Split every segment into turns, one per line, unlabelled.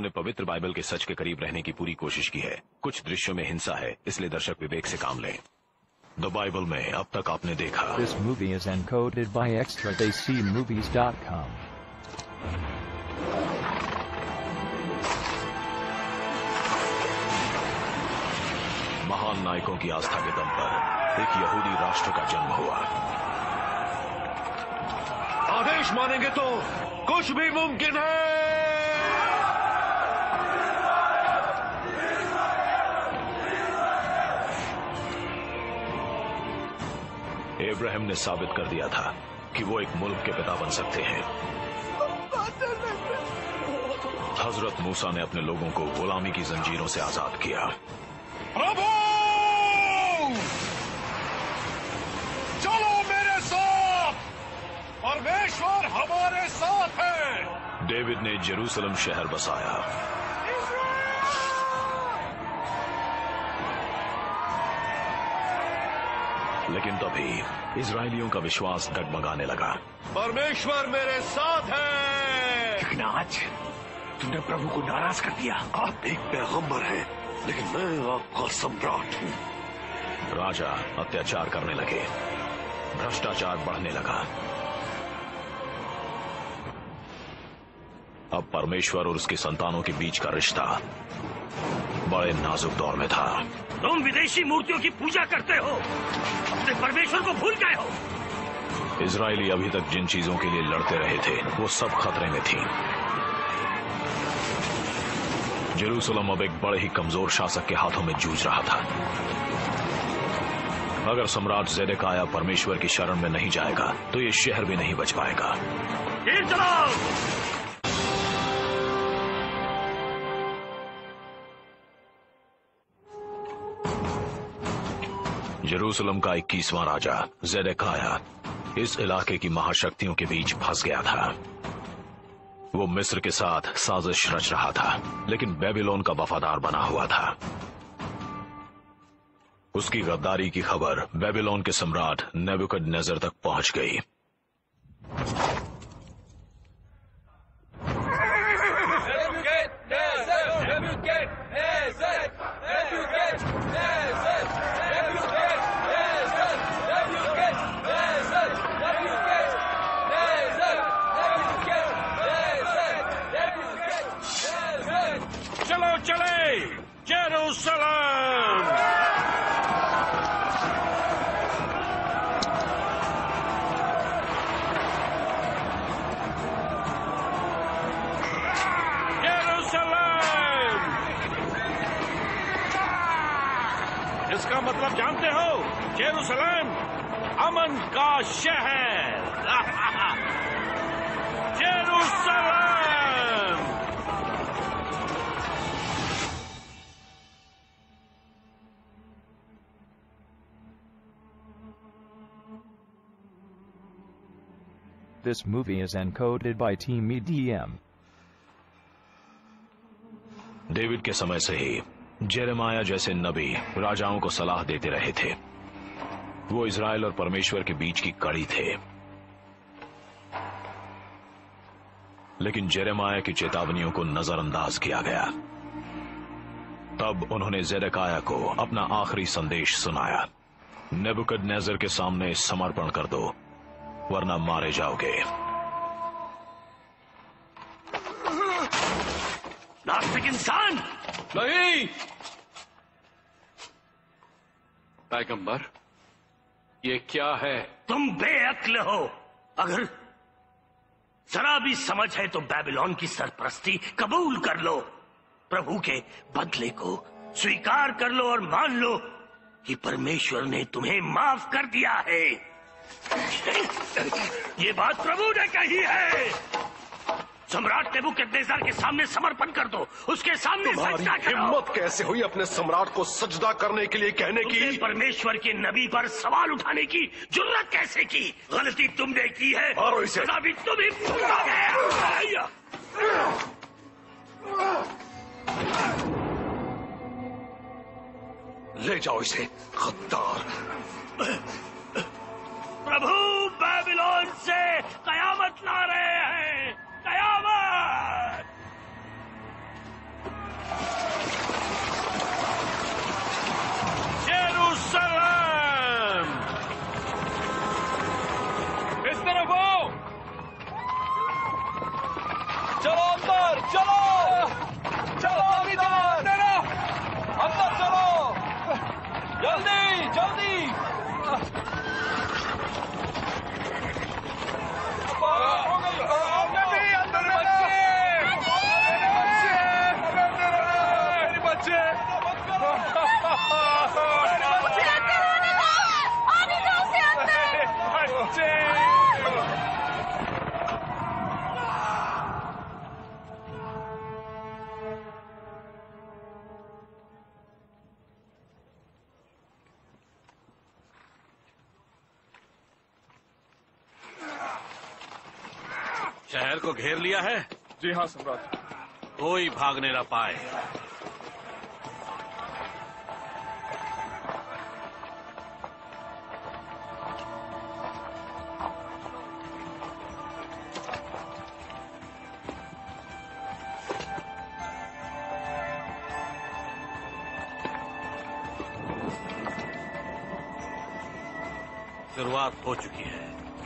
उन्होंने पवित्र बाइबल के सच के करीब रहने की पूरी कोशिश की है। कुछ दृश्यों में हिंसा है, इसलिए दर्शक विवेक से काम लें। द बाइबल में अब तक आपने देखा।
This movie is encoded by extradcmovies.com.
महान नायकों की आस्था के दम पर एक यहूदी राष्ट्र का जन्म हुआ।
आदेश मानेंगे तो कुछ भी मुमकिन है।
इब्राहिम ने साबित कर दिया था कि वो एक मुल्क के पिता बन सकते हैं। हजरत मूसा ने अपने लोगों को गुलामी की जंजीरों से आजाद किया।
प्रभु, चलो मेरे साथ, परमेश्वर हमारे साथ है।
डेविड ने जेरूसलम शहर बसाया। लेकिन तभी इजरायलियों का विश्वास डगमगाने लगा।
परमेश्वर मेरे साथ है।
लेकिन आज तुमने प्रभु को नाराज कर दिया।
आप एक पैगंबर हैं, लेकिन मैं आपका सम्राट हूँ।
राजा अत्याचार करने लगे, भ्रष्टाचार बढ़ने लगा। अब परमेश्वर और उसकी संतानों के बीच का रिश्ता बड़े नाजुक दौर में था।
तुम विदेशी मूर्तियों की पूजा करते हो, अपने परमेश्वर को भूल गए हो।
इजरायली अभी तक जिन चीजों के लिए लड़ते रहे थे वो सब खतरे में थी। जेरूसलम अब एक बड़े ही कमजोर शासक के हाथों में जूझ रहा था। अगर सम्राट ज़ेदेकिय्याह परमेश्वर की शरण में नहीं जाएगा तो ये शहर भी नहीं बच पाएगा।
तीर चलाओ।
जेरूसलम का 21वां राजा ज़ेदेकिय्याह इस इलाके की महाशक्तियों के बीच फंस गया था। वो मिस्र के साथ साजिश रच रहा था, लेकिन बेबीलोन का वफादार बना हुआ था। उसकी गद्दारी की खबर बेबीलोन के सम्राट नेबुकदनेस्सर तक पहुंच गई।
चलो चले जेरूसलम। जेरूसलम, इसका मतलब जानते हो? जेरूसलम अमन का शहर। Jerusalem.
This movie is encoded by Team EDM.
David के समय से ही जेरेमाया जैसे नबी राजाओं को सलाह देते रहे थे। वो इज़राइल और परमेश्वर के बीच की कड़ी थे। लेकिन जेरेमाया की चेतावनियों को नजरअंदाज किया गया। तब उन्होंने ज़ेदेकिय्याह को अपना आखिरी संदेश सुनाया। नेबुकदनेस्सर के सामने समर्पण कर दो, वरना मारे जाओगे।
नास्तिक इंसान।
नहीं पैगंबर, ये क्या है?
तुम बेअक्ल हो। अगर जरा भी समझ है तो बेबीलोन की सरपरस्ती कबूल कर लो। प्रभु के बदले को स्वीकार कर लो और मान लो कि परमेश्वर ने तुम्हें माफ कर दिया है। ये बात प्रभु ने कही है। सम्राट नेबुकदनेस्सर के सामने समर्पण कर दो, उसके सामने सजदा करो।
हिम्मत कैसे हुई अपने सम्राट को सजदा करने के लिए कहने की?
परमेश्वर के नबी पर सवाल उठाने की जुर्रत कैसे की? गलती तुमने की है,
मारो इसे।
सजा भी तुम ही भुगतोगे।
ले जाओ इसे, गद्दार।
प्रभु बेबीलोन से कयामत ला रहे हैं। कयामत।
बच्चे
शहर को घेर लिया है?
जी हाँ सम्राट।
कोई भागने न पाए। शुरुआत हो चुकी है।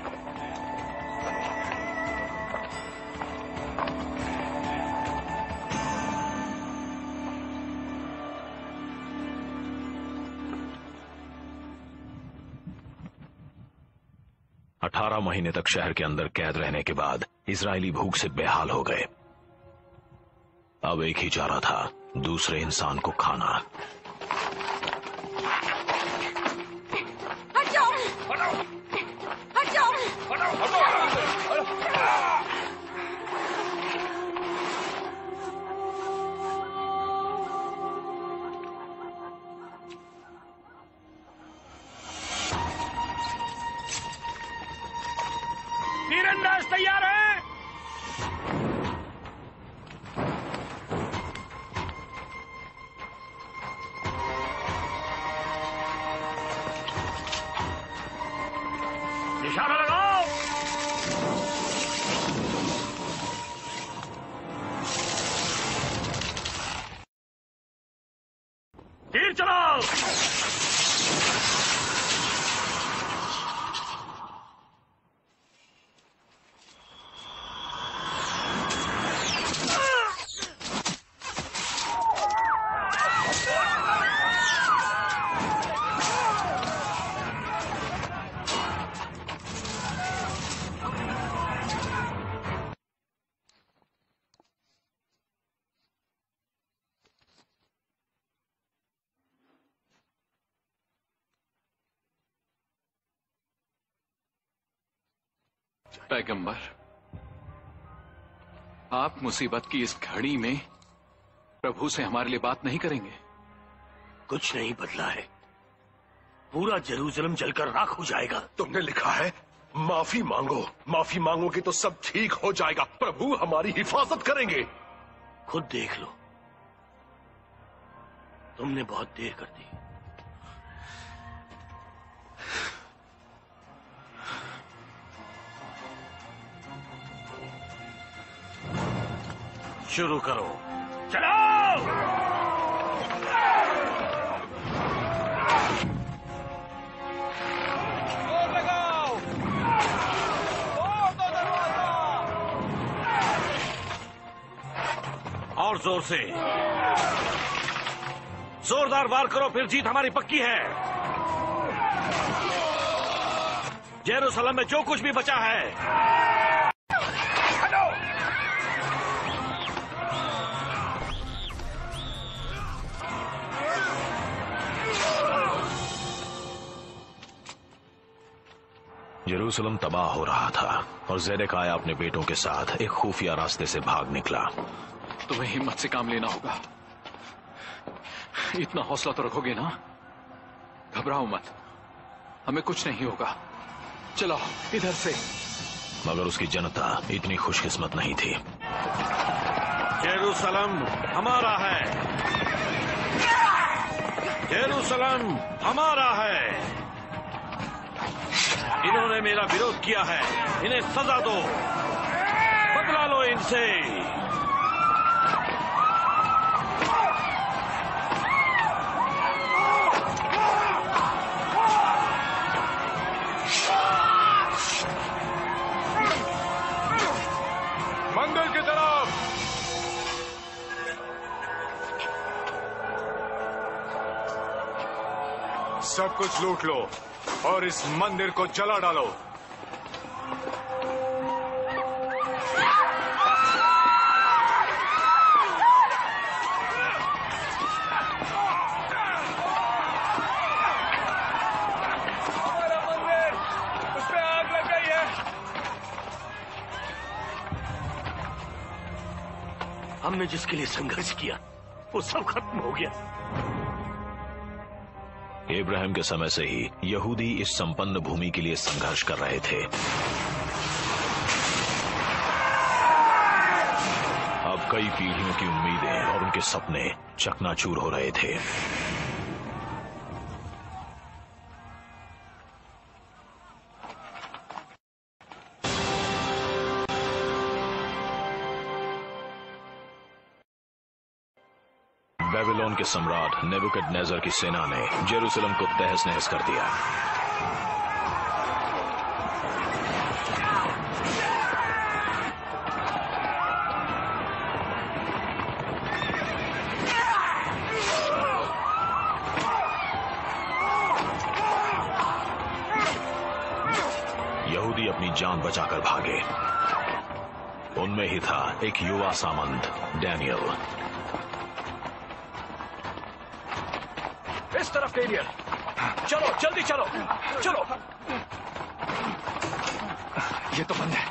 अठारह महीने तक शहर के अंदर कैद रहने के बाद इजरायली भूख से बेहाल हो गए। अब एक ही चारा था, दूसरे इंसान को खाना।
तीरंदाज तैयार है? निशाना लगाओ। तीर चलाओ।
पैगंबर, आप मुसीबत की इस घड़ी में प्रभु से हमारे लिए बात नहीं करेंगे?
कुछ नहीं बदला है। पूरा जेरूसलम जलकर राख हो जाएगा।
तुमने लिखा है माफी मांगो, माफी मांगोगे तो सब ठीक हो जाएगा। प्रभु हमारी हिफाजत करेंगे।
खुद देख लो, तुमने बहुत देर कर दी। शुरू करो। चलो।
लगाओ।
और जोर से, जोरदार वार करो, फिर जीत हमारी पक्की है। जेरूसलम में जो कुछ भी बचा है
जेरूसलम तबाह हो रहा था और ज़ेदेकिय्याह अपने बेटों के साथ एक खुफिया रास्ते से भाग निकला।
तुम्हें हिम्मत से काम लेना होगा। इतना हौसला तो रखोगे ना? घबराओ मत, हमें कुछ नहीं होगा। चलो इधर से।
मगर उसकी जनता इतनी खुशकिस्मत नहीं थी।
जेरूसलम हमारा है। जेरूसलम हमारा है। इन्होंने मेरा विरोध किया है, इन्हें सजा दो, बदला लो इनसे।
मंदिर की तरफ। सब कुछ लूट लो और इस मंदिर को जला डालो।
हमने जिसके लिए संघर्ष किया वो सब खत्म हो गया।
इब्राहिम के समय से ही यहूदी इस संपन्न भूमि के लिए संघर्ष कर रहे थे। अब कई पीढ़ियों की उम्मीदें और उनके सपने चकनाचूर हो रहे थे। बेबीलोन के सम्राट नेबुकदनेस्सर की सेना ने जेरूसलम को तहस नहस कर दिया। यहूदी अपनी जान बचाकर भागे। उनमें ही था एक युवा सामंत डैनियल।
इस तरफ डेनियल, चलो जल्दी चलो चलो।
ये तो बंद है।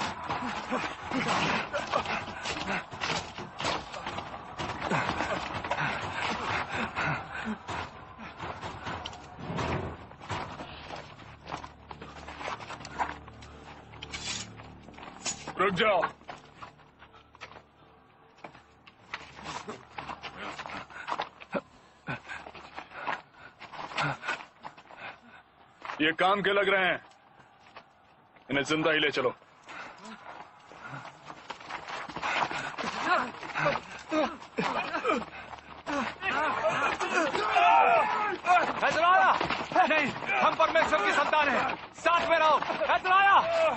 रुक जाओ। ये काम के लग रहे हैं, इन्हें जिंदा ही ले चलो।
हैदराया! नहीं, हम परमेश्वर की संतान हैं। साथ में रहो। हैदराया!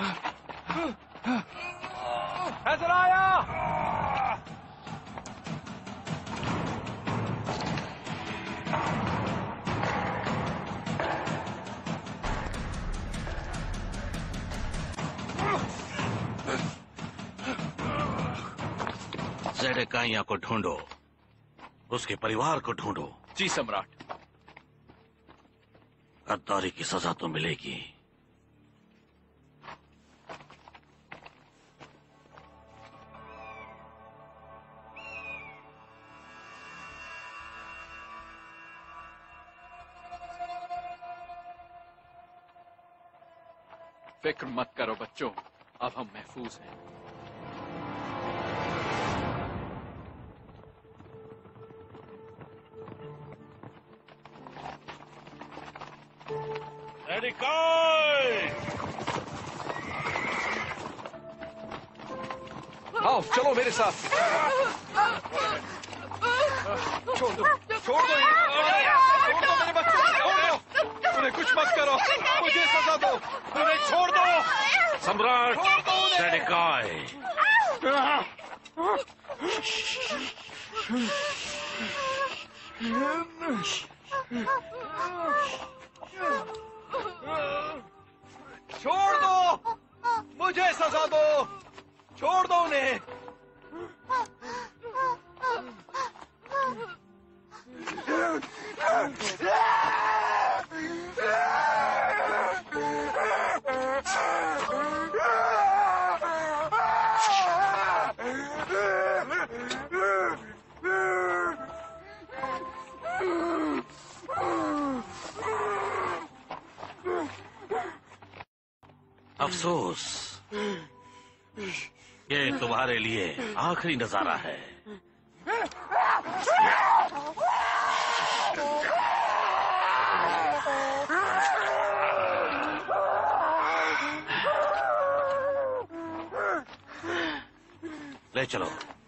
हैदराया!
ज़ेडेकिय्याह को ढूंढो, उसके परिवार को ढूंढो।
जी सम्राट।
गद्दारी की सजा तो मिलेगी।
फिक्र मत करो बच्चों, अब हम महफूज हैं।
आओ चलो मेरे साथ। छोड़ दो मेरे बच्चों को, छोड़ दो। उन्हें कुछ मत करो, मुझे सजा दो। उन्हें छोड़ दो।
सम्राट ज़ेडेकिय्याह,
छोड़ दो, मुझे सजा दो। छोड़ दो उन्हें।
अफसोस, ये तुम्हारे लिए आखिरी नजारा है। ले चलो।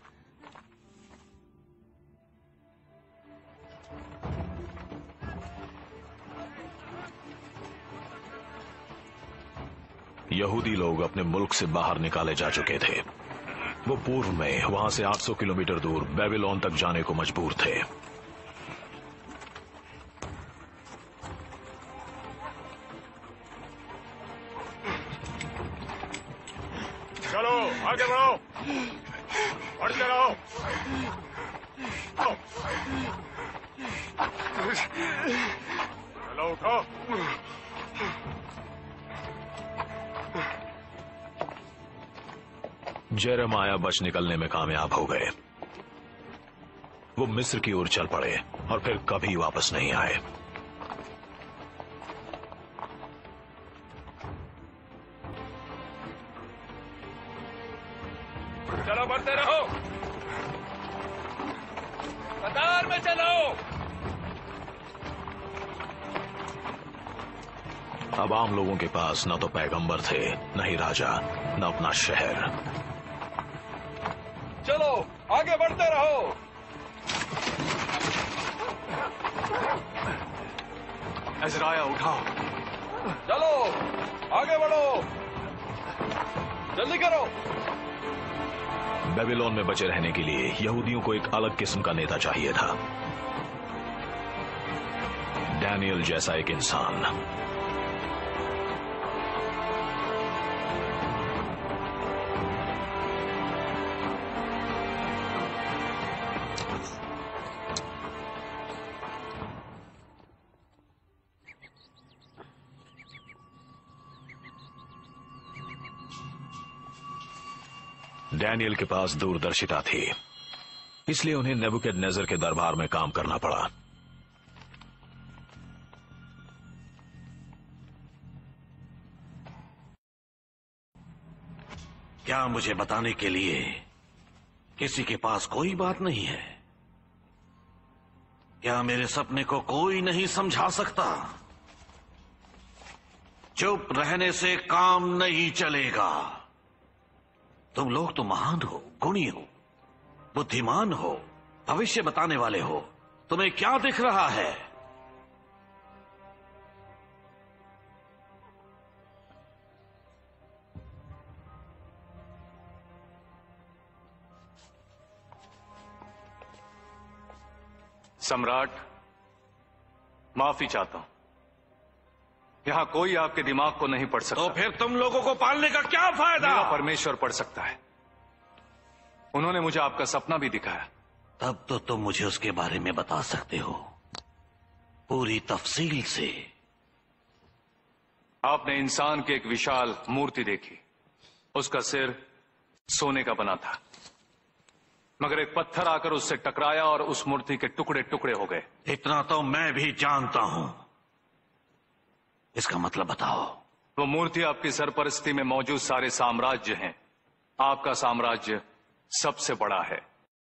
यहूदी लोग अपने मुल्क से बाहर निकाले जा चुके थे। वो पूर्व में वहां से 800 किलोमीटर दूर बेबीलोन तक जाने को मजबूर थे।
चलो आगे बढ़ो, बढ़ते रहो। चलो उठो।
जेरेमाया बच निकलने में कामयाब हो गए। वो मिस्र की ओर चल पड़े और फिर कभी वापस नहीं आए।
चलो बढ़ते रहो, कतार में चलो।
अब आम लोगों के पास न तो पैगंबर थे, न ही राजा, न अपना शहर।
चलो आगे बढ़ते रहो।
अज़राया उठाओ।
चलो आगे बढ़ो, जल्दी करो।
बेबीलोन में बचे रहने के लिए यहूदियों को एक अलग किस्म का नेता चाहिए था। डैनियल जैसा एक इंसान। डैनियल के पास दूरदर्शिता थी, इसलिए उन्हें नेबुकदनेस्सर के दरबार में काम करना पड़ा।
क्या मुझे बताने के लिए किसी के पास कोई बात नहीं है? क्या मेरे सपने को कोई नहीं समझा सकता? चुप रहने से काम नहीं चलेगा। तुम लोग तो महान हो, गुणी हो, बुद्धिमान हो, भविष्य बताने वाले हो। तुम्हें क्या दिख रहा है?
सम्राट, माफी चाहता हूं। यहां कोई आपके दिमाग को नहीं पढ़ सकता।
तो फिर तुम लोगों को पालने का क्या फायदा?
मेरा परमेश्वर पढ़ सकता है। उन्होंने मुझे आपका सपना भी दिखाया।
तब तो तुम मुझे उसके बारे में बता सकते हो, पूरी तफसील से।
आपने इंसान की एक विशाल मूर्ति देखी। उसका सिर सोने का बना था, मगर एक पत्थर आकर उससे टकराया और उस मूर्ति के टुकड़े टुकड़े हो गए।
इतना तो मैं भी जानता हूं। इसका मतलब बताओ।
वो मूर्ति आपकी सरपरस्ती में मौजूद सारे साम्राज्य हैं। आपका साम्राज्य सबसे बड़ा है।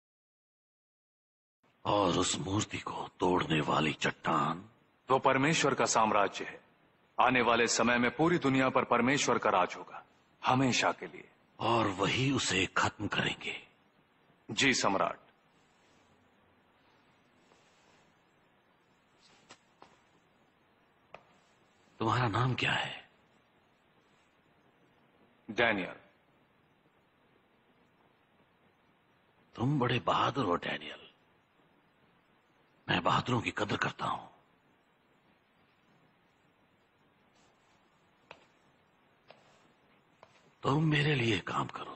और उस मूर्ति को तोड़ने वाली चट्टान?
वो परमेश्वर का साम्राज्य है। आने वाले समय में पूरी दुनिया पर परमेश्वर का राज होगा, हमेशा के लिए।
और वही उसे खत्म करेंगे।
जी सम्राट।
तुम्हारा नाम क्या है?
डैनियल।
तुम बड़े बहादुर हो डैनियल। मैं बहादुरों की कदर करता हूं। तुम मेरे लिए काम करो।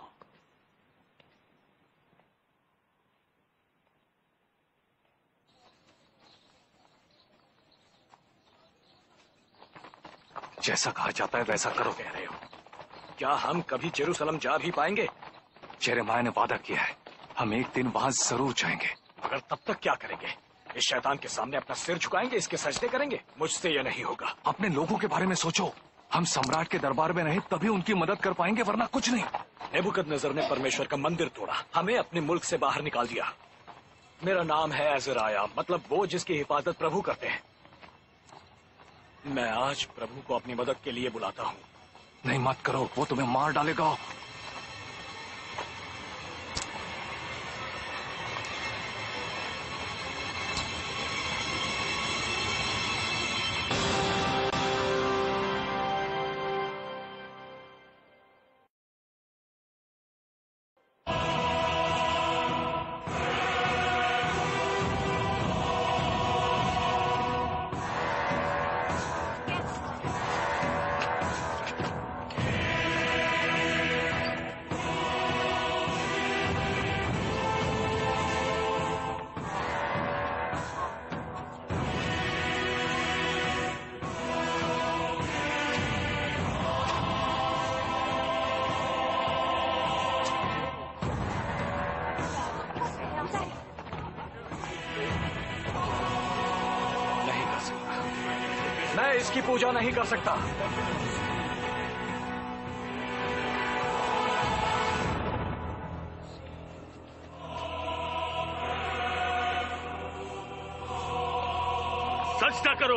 जैसा कहा जाता है वैसा करो।
कह रहे हो? क्या हम कभी जेरूसलम जा भी पाएंगे?
यिर्मयाह ने वादा किया है, हम एक दिन वहां जरूर जाएंगे।
मगर तब तक क्या करेंगे? इस शैतान के सामने अपना सिर झुकाएंगे, इसके सजदे करेंगे? मुझसे यह नहीं होगा।
अपने लोगों के बारे में सोचो। हम सम्राट के दरबार में रहे तभी उनकी मदद कर पाएंगे, वरना कुछ नहीं।
नेबुकदनेस्सर ने परमेश्वर का मंदिर तोड़ा, हमें अपने मुल्क से बाहर निकाल दिया। मेरा नाम है अज़राया, मतलब वो जिसकी हिफाजत प्रभु करते हैं। मैं आज प्रभु को अपनी मदद के लिए बुलाता हूँ।
नहीं मत करो, वो तुम्हें मार डालेगा।
मैं इसकी पूजा नहीं कर सकता।
सजदा करो।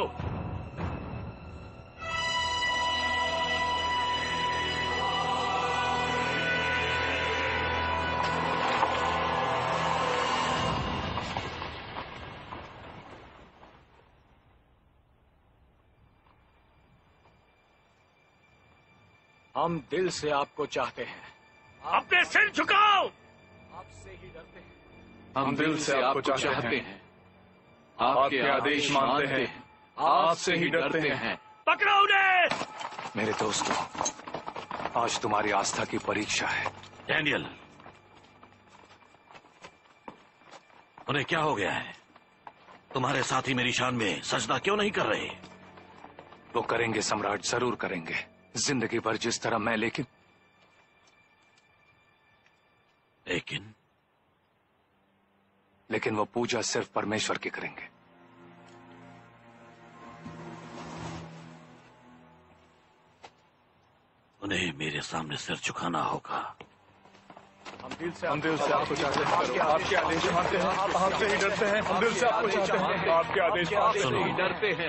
हम दिल से आपको चाहते हैं।
अपने सिर झुकाओ।
आपसे ही डरते हैं।
हम दिल से आपको चाहते हैं, आपके आदेश मानते हैं, आपसे ही डरते हैं।
पकड़ो उन्हें।
मेरे दोस्तों, आज तुम्हारी आस्था की परीक्षा है।
डैनियल, उन्हें क्या हो गया है? तुम्हारे साथी मेरी शान में सजदा क्यों नहीं कर रहे?
वो करेंगे सम्राट, जरूर करेंगे, जिंदगी भर जिस तरह मैं। लेकिन वो पूजा सिर्फ परमेश्वर की करेंगे।
उन्हें मेरे सामने सिर झुकाना होगा।
हम दिल से
आपको चाहते हैं, आपके आदेश मानते हैं, आपसे ही डरते हैं। हम दिल से आपको चाहते हैं, आपके आदेश मानते हैं,
डरते हैं।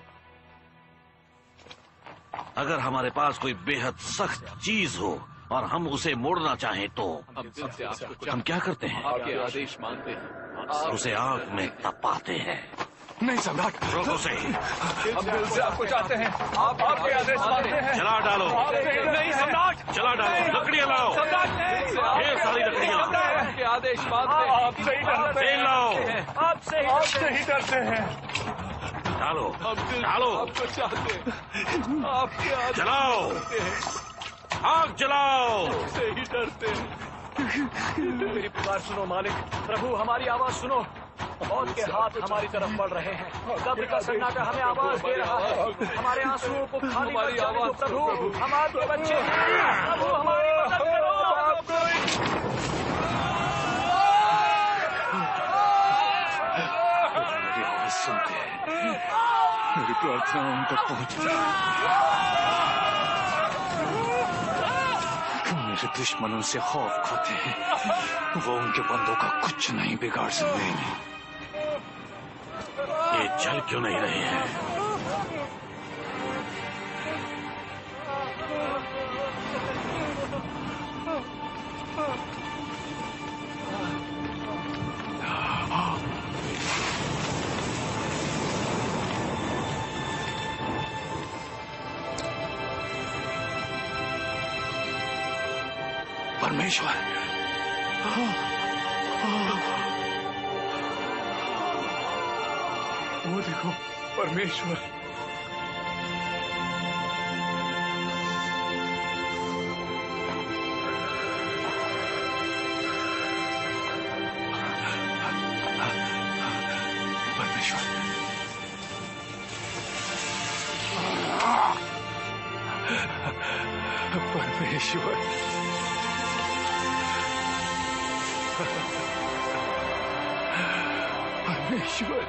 अगर हमारे पास कोई बेहद सख्त चीज हो और हम उसे मोड़ना चाहें तो
हम दिल से आपको
हम क्या करते हैं?
आपके आदेश मानते हैं,
उसे आग में तपाते हैं।
नहीं सम्राट,
रोको उसे।
हम दिल से आपको चाहते हैं, आपके आदेश मानते हैं।
जला डालो।
नहीं सम्राट,
जला डालो। लकड़ियां लाओ। ढेर सारी लकड़ियां।
आपके आदेश मानते हैं।
आपसे ही डरते
तेल
हैं,
लाओ।
आपसे ही डरते हैं।
डालो डालो।
आपको चाहते हैं, आपके आदेश
जलाओ। आग जलाओ।
से ही डरते हैं।
मेरी पुकार सुनो मालिक। प्रभु हमारी आवाज सुनो। मौत के हाथ हमारी तरफ बढ़ रहे हैं। कब्र का सन्नाटा हमें आवाज दे रहा है। हमारे आंसुओं को खाली
हमारी
मत जाने दो
आवाज
प्रभु।
सुनो,
हम आपके बच्चे हैं। प्रभु हमारी मदद करो।
मेरी आवाज सुनते हैं, मेरी प्रार्थना उन तक पहुंचती है। मेरे दुश्मन उनसे खौफ खाते हैं, वो उनके बंदों का कुछ नहीं बिगाड़ सकते।
ये चल क्यों नहीं रहे हैं?
परमेश्वर,
वो देखो, परमेश्वर।
परमेश्वर, परमेश्वर, परमेश्वर।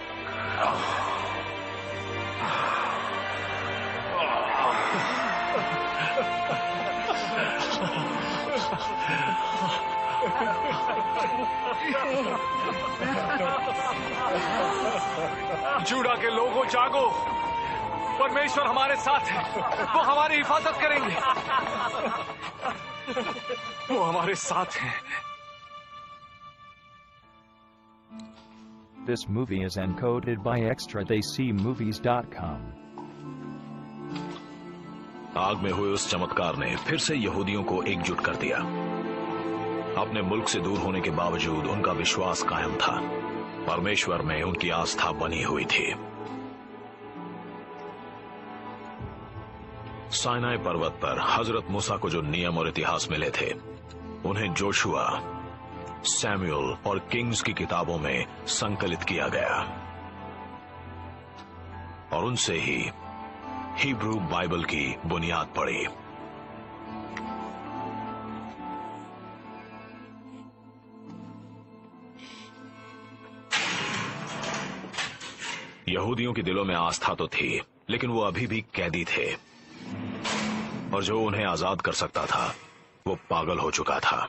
जूडा के लोगों जागो। परमेश्वर हमारे साथ है। वो हमारी हिफाजत करेंगे। वो हमारे साथ हैं।
This movie is encoded by extradcmovies.com.
आग में हुए उस चमत्कार ने फिर से यहूदियों को एकजुट कर दिया। अपने मुल्क से दूर होने के बावजूद उनका विश्वास कायम था। परमेश्वर में उनकी आस्था बनी हुई थी। साइनाई पर्वत पर हजरत मूसा को जो नियम और इतिहास मिले थे, उन्हें जोशुआ, सैमुअल और किंग्स की किताबों में संकलित किया गया और उनसे ही हिब्रू बाइबल की बुनियाद पड़ी। यहूदियों के दिलों में आस्था तो थी, लेकिन वो अभी भी कैदी थे और जो उन्हें आजाद कर सकता था वो पागल हो चुका था।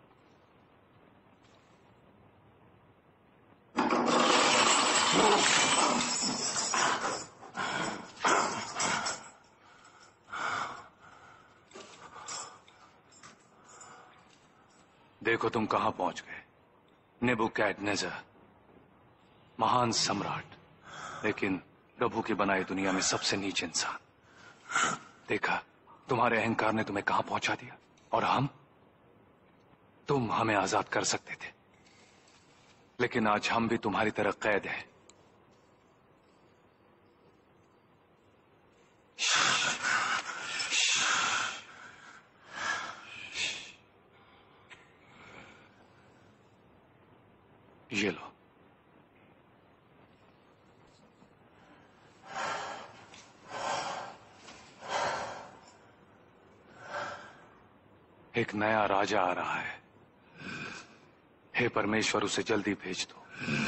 देखो तुम कहां पहुंच गए। नेबुकैडनेज़र, महान सम्राट, लेकिन प्रभु की बनाई दुनिया में सबसे नीच इंसान। देखा, तुम्हारे अहंकार ने तुम्हें कहां पहुंचा दिया। और तुम हमें आजाद कर सकते थे, लेकिन आज हम भी तुम्हारी तरह कैद हैं। ये लो। एक नया राजा आ रहा है। हे परमेश्वर, उसे जल्दी भेज दो।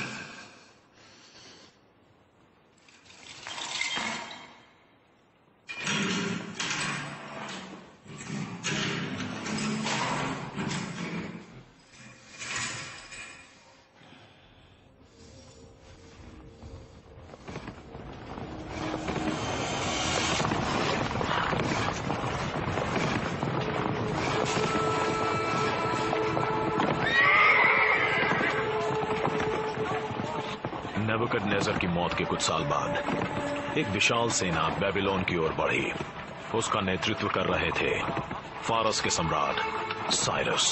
नेबुकदनेस्सर की मौत के कुछ साल बाद एक विशाल सेना बेबीलोन की ओर बढ़ी। उसका नेतृत्व कर रहे थे फारस के सम्राट साइरस।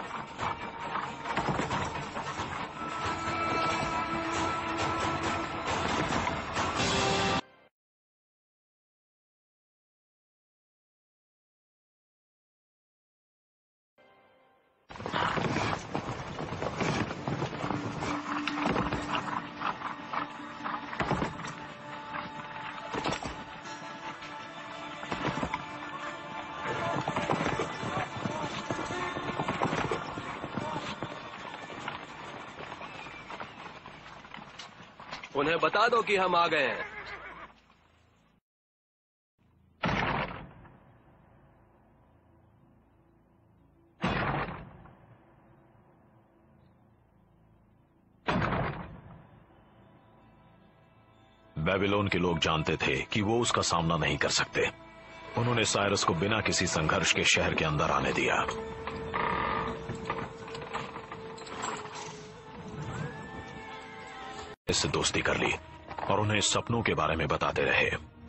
उन्हें बता दो कि हम आ गए हैं।
बेबीलोन के लोग जानते थे कि वो उसका सामना नहीं कर सकते। उन्होंने साइरस को बिना किसी संघर्ष के शहर के अंदर आने दिया। इससे दोस्ती कर ली और उन्हें सपनों के बारे में बताते रहे।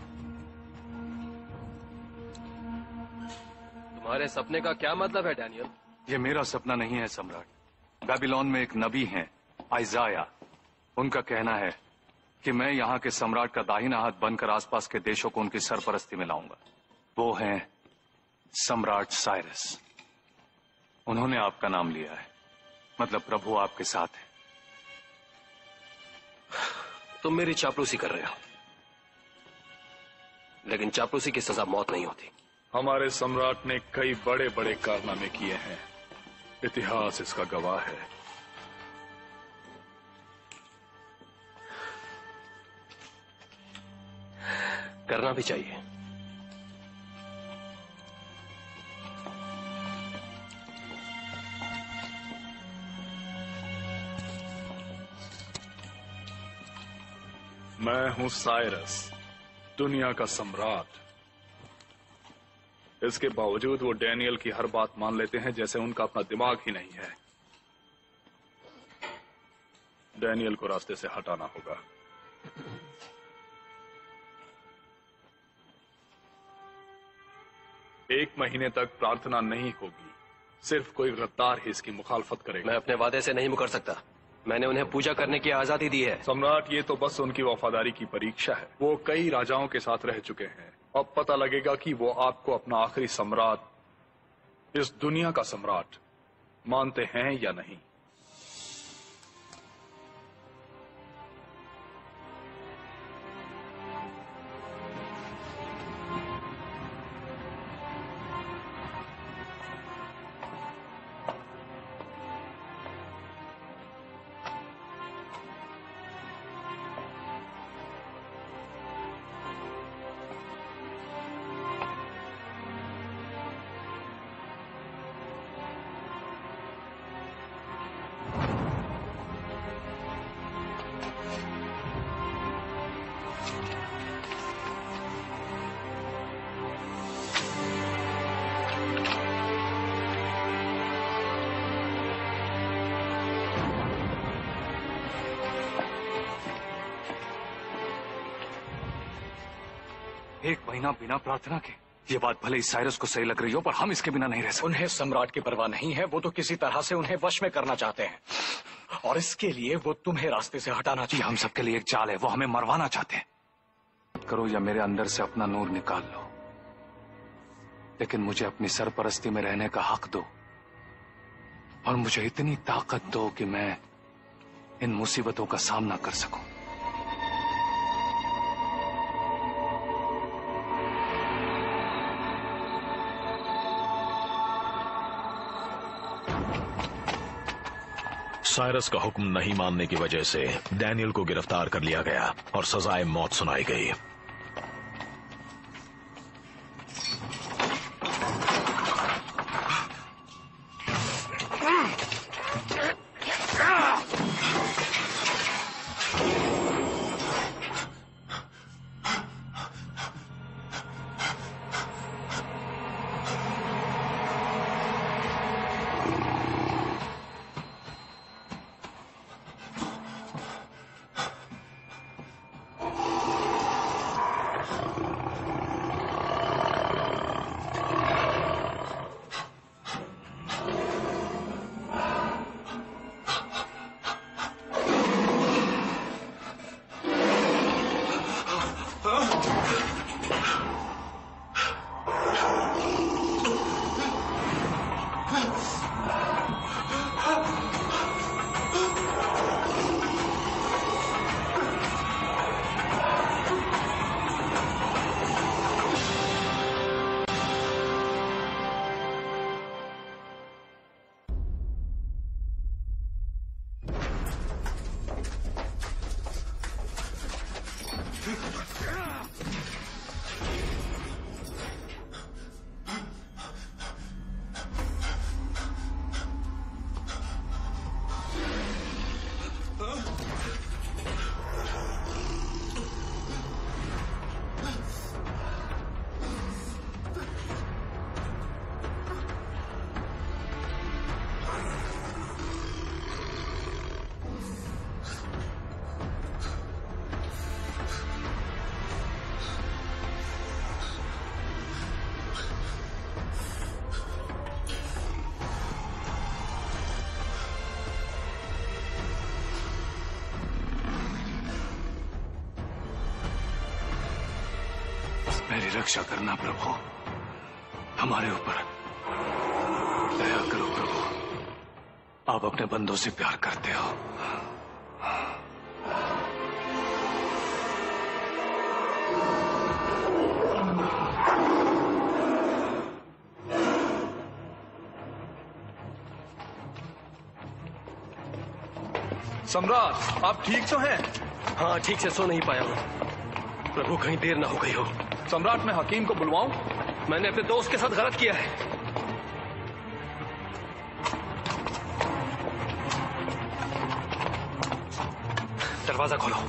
तुम्हारे सपने का क्या मतलब है डैनियल?
ये मेरा सपना नहीं है सम्राट। बेबीलोन में एक नबी हैं, आइजाया। उनका कहना है कि मैं यहाँ के सम्राट का दाहिना हाथ बनकर आसपास के देशों को उनकी सरपरस्ती में लाऊंगा। वो हैं सम्राट साइरस। उन्होंने आपका नाम लिया है, मतलब प्रभु आपके साथ है।
तुम मेरी चापलूसी कर रहे हो, लेकिन चापलूसी की सजा मौत नहीं होती।
हमारे सम्राट ने कई बड़े बड़े कारनामे किए हैं, इतिहास इसका गवाह है।
करना भी चाहिए।
मैं हूं साइरस, दुनिया का सम्राट। इसके बावजूद वो डैनियल की हर बात मान लेते हैं जैसे उनका अपना दिमाग ही नहीं है। डैनियल को रास्ते से हटाना होगा। एक महीने तक प्रार्थना नहीं होगी, सिर्फ कोई गद्दार ही इसकी मुखालफत करेगा।
मैं अपने वादे से नहीं मुकर सकता। मैंने उन्हें पूजा करने की आजादी दी है।
सम्राट, ये तो बस उनकी वफादारी की परीक्षा है। वो कई राजाओं के साथ रह चुके हैं। अब पता लगेगा कि वो आपको अपना आखिरी सम्राट, इस दुनिया का सम्राट मानते हैं या नहीं।
1 महीना बिना प्रार्थना के? ये बात भले ही साइरस को सही लग रही हो, पर हम इसके बिना नहीं रह सकते।
उन्हें सम्राट की परवाह नहीं है, वो तो किसी तरह से उन्हें वश में करना चाहते हैं, और इसके लिए वो तुम्हें रास्ते से हटाना चाहिए।
हम सबके लिए एक चाल है, वो हमें मरवाना चाहते हैं। करो या मेरे अंदर से अपना नूर निकाल लो, लेकिन मुझे अपनी सरपरस्ती में रहने का हक दो, और मुझे इतनी ताकत दो कि मैं इन मुसीबतों का सामना कर सकूं।
साइरस का हुक्म नहीं मानने की वजह से डैनियल को गिरफ्तार कर लिया गया और सजाए मौत सुनाई गई।
मेरी रक्षा करना प्रभु, हमारे ऊपर दया करो प्रभु। आप अपने बंदों से प्यार करते हो।
सम्राट, आप ठीक तो हैं?
हाँ, ठीक से सो नहीं पाया हूँ प्रभु, कहीं देर ना हो गई हो।
सम्राट, मैं हकीम को बुलवाऊं?
मैंने अपने दोस्त के साथ गलत किया है। दरवाजा खोलो।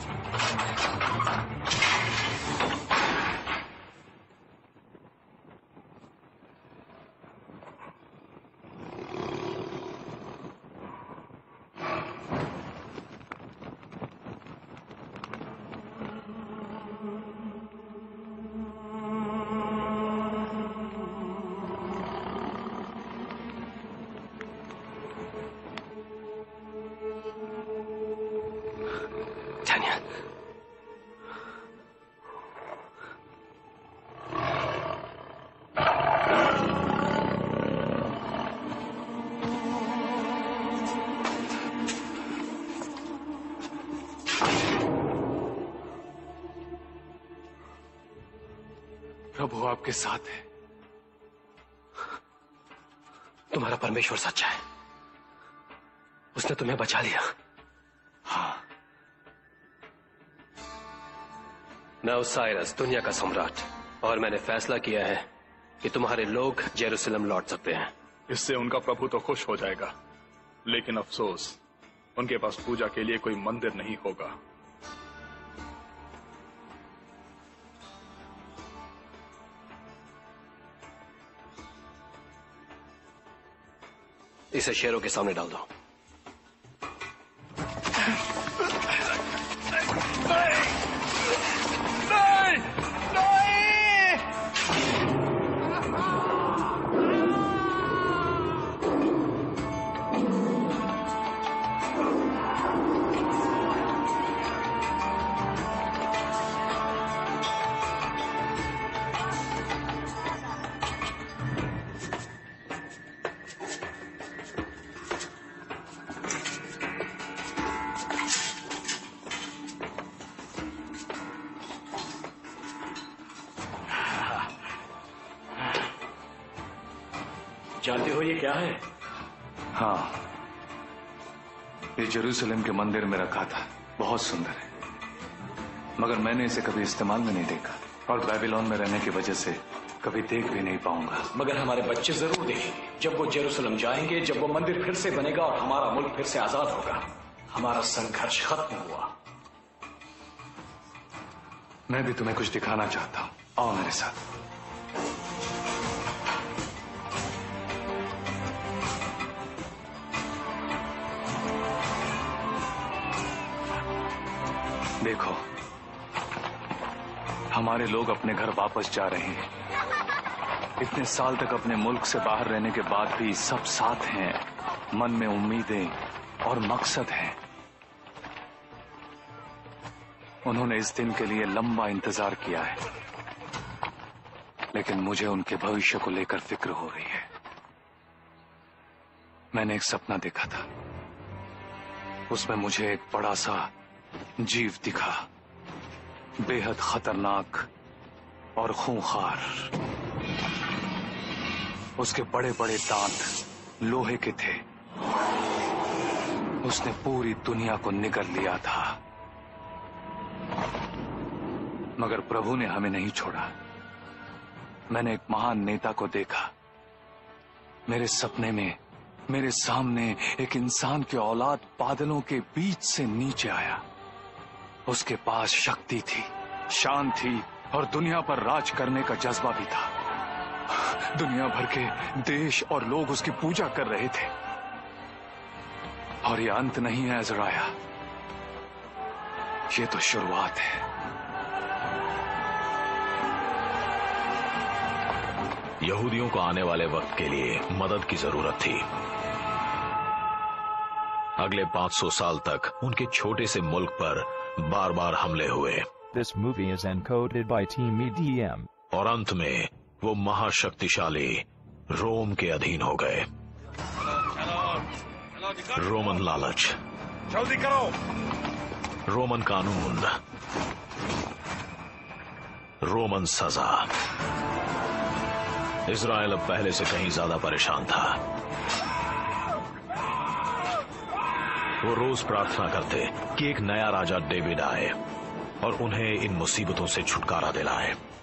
प्रभु आपके साथ है।
तुम्हारा परमेश्वर सच्चा है, उसने तुम्हें बचा लिया।
हाँ,
मैं ओसाइरस, दुनिया का सम्राट, और मैंने फैसला किया है कि तुम्हारे लोग जेरूसलम लौट सकते हैं।
इससे उनका प्रभु तो खुश हो जाएगा, लेकिन अफसोस, उनके पास पूजा के लिए कोई मंदिर नहीं होगा।
इसे शेरों के सामने डाल दो।
नहीं, नहीं, नहीं!
जानते हो ये क्या है?
हाँ, ये जेरूसलम के मंदिर में रखा था। बहुत सुंदर है, मगर मैंने इसे कभी इस्तेमाल में नहीं देखा और बेबीलोन में रहने की वजह से कभी देख भी नहीं पाऊंगा।
मगर हमारे बच्चे जरूर देखेंगे जब वो जेरूसलम जाएंगे, जब वो मंदिर फिर से बनेगा और हमारा मुल्क फिर से आजाद होगा। हमारा संघर्ष खत्म हुआ।
मैं भी तुम्हें कुछ दिखाना चाहता हूं, आओ मेरे साथ। देखो, हमारे लोग अपने घर वापस जा रहे हैं। इतने साल तक अपने मुल्क से बाहर रहने के बाद भी सब साथ हैं। मन में उम्मीदें और मकसद हैं। उन्होंने इस दिन के लिए लंबा इंतजार किया है, लेकिन मुझे उनके भविष्य को लेकर फिक्र हो रही है। मैंने एक सपना देखा था, उसमें मुझे एक बड़ा सा जीव दिखा, बेहद खतरनाक और खूंखार। उसके बड़े बड़े दांत लोहे के थे। उसने पूरी दुनिया को निगल लिया था, मगर प्रभु ने हमें नहीं छोड़ा। मैंने एक महान नेता को देखा। मेरे सपने में मेरे सामने एक इंसान की औलाद बादलों के बीच से नीचे आया। उसके पास शक्ति थी, शान थी और दुनिया पर राज करने का जज्बा भी था। दुनिया भर के देश और लोग उसकी पूजा कर रहे थे। और ये अंत नहीं है अज़राया, ये तो शुरुआत है।
यहूदियों को आने वाले वक्त के लिए मदद की जरूरत थी। अगले 500 साल तक उनके छोटे से मुल्क पर बार बार हमले हुए।
This movie is encoded by Team EDM.
और अंत में वो महाशक्तिशाली रोम के अधीन हो गए। रोमन लालच,
जल्दी करो।
रोमन कानून, रोमन सजा। इजराइल अब पहले से कहीं ज्यादा परेशान था। वो रोज प्रार्थना करते कि एक नया राजा डेविड आए और उन्हें इन मुसीबतों से छुटकारा दिलाए।